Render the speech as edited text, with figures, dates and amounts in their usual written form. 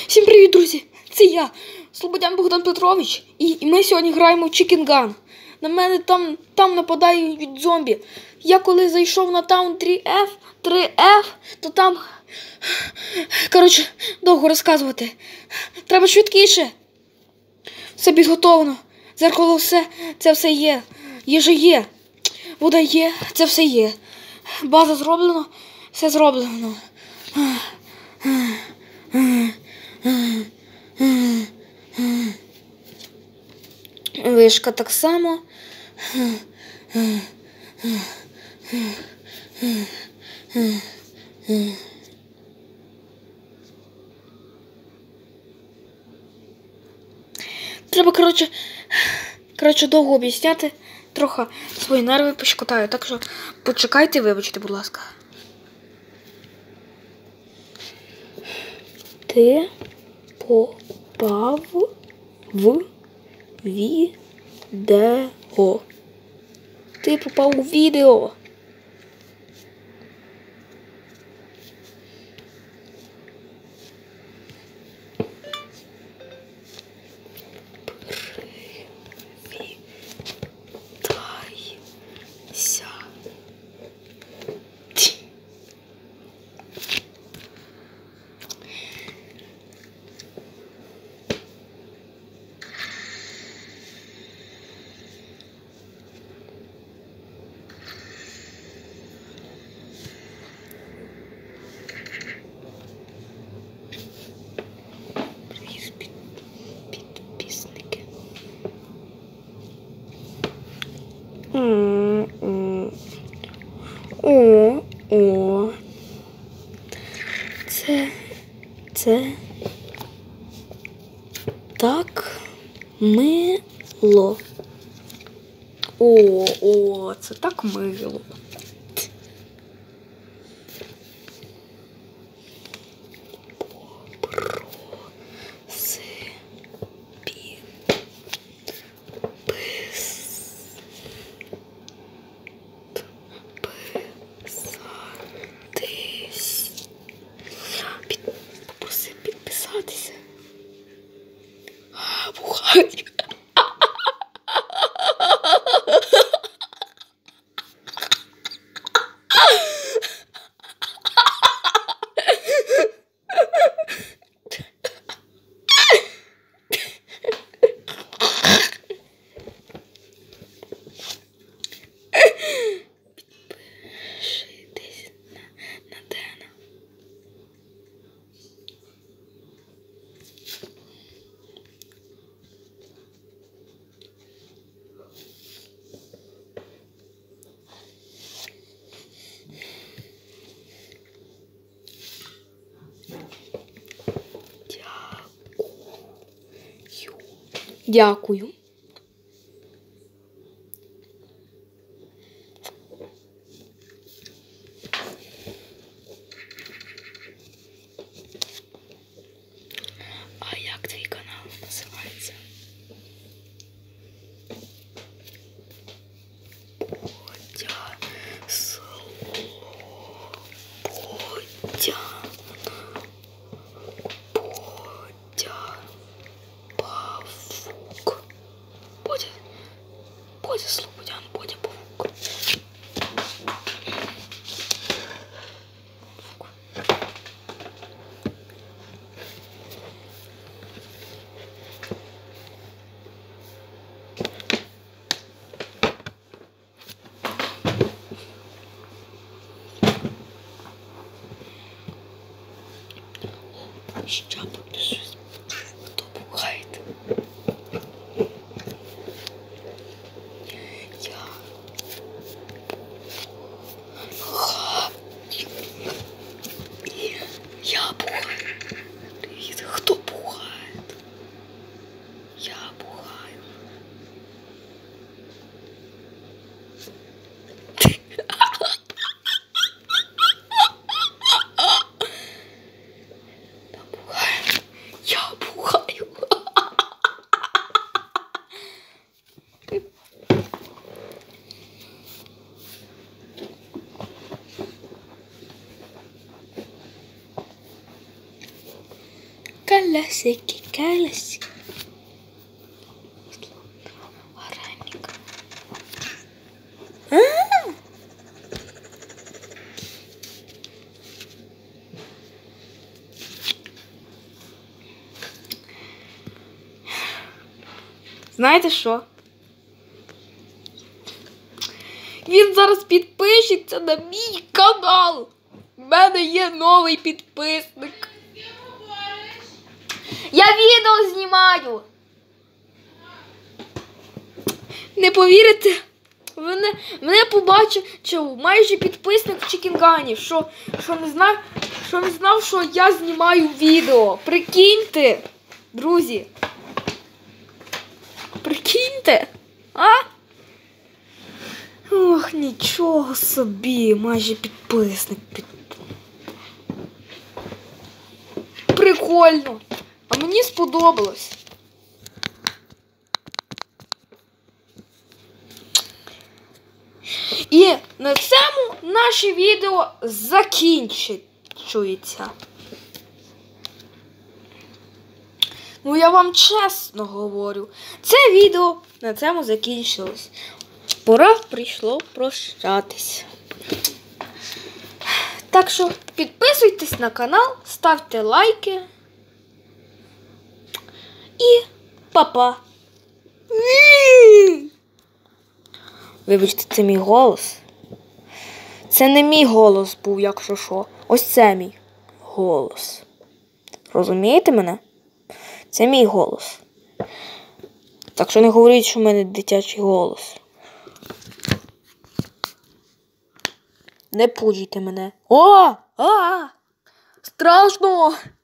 Всім привіт, друзі! Це я, Слободян Богдан Петрович, і ми сьогодні граємо в Chicken Gun. На мене там нападають зомбі. Я коли зайшов на таун 3F, то там... Коротше, довго розказувати. Треба швидкіше. Все підготовлено. Дзеркало все, це все є. Їжа є. Вода є, це все є. База зроблено, все зроблено. Вишка так само. Треба, коротше, довго об'ясняти. Трохи свої нерви пощекотаю. Так що почекайте, вибачте, будь ласка. Ти попав в відео. Ти попав у відео. Привітайся. Підписники. О. Це так мило. О, це так мило. Попроси підписатися. Бухаю. Дякую. А як твій канал називається? Бодя Слободян, Бодя Павук. Ще буде щось. Хто бухає? Я бухаю. Кто бухает? Я бухаю. Я бухаю. колесики, колесики. Вареник. Знаєте що? Він зараз підпишеться на мій канал. У мене є новий підписник. Я відео знімаю. Не повірите? Мене побачив майже підписник в Чікінгані, що не знав, що я знімаю відео. Прикиньте, друзі. Прикиньте, а? Ох, нічого собі, майже підписник. Прикольно. А мені сподобалось. І на цьому наше відео закінчується. Ну, я вам чесно говорю, це відео на цьому закінчилось. Пора прийшло прощатись. Так що підписуйтесь на канал, ставте лайки. І па-па. Вибачте, це мій голос. Це не мій голос був, якщо що. Ось це мій голос. Розумієте мене? Це мій голос. Так що не говоріть, що в мене дитячий голос. Не пуджуйте мене. О! Страшно!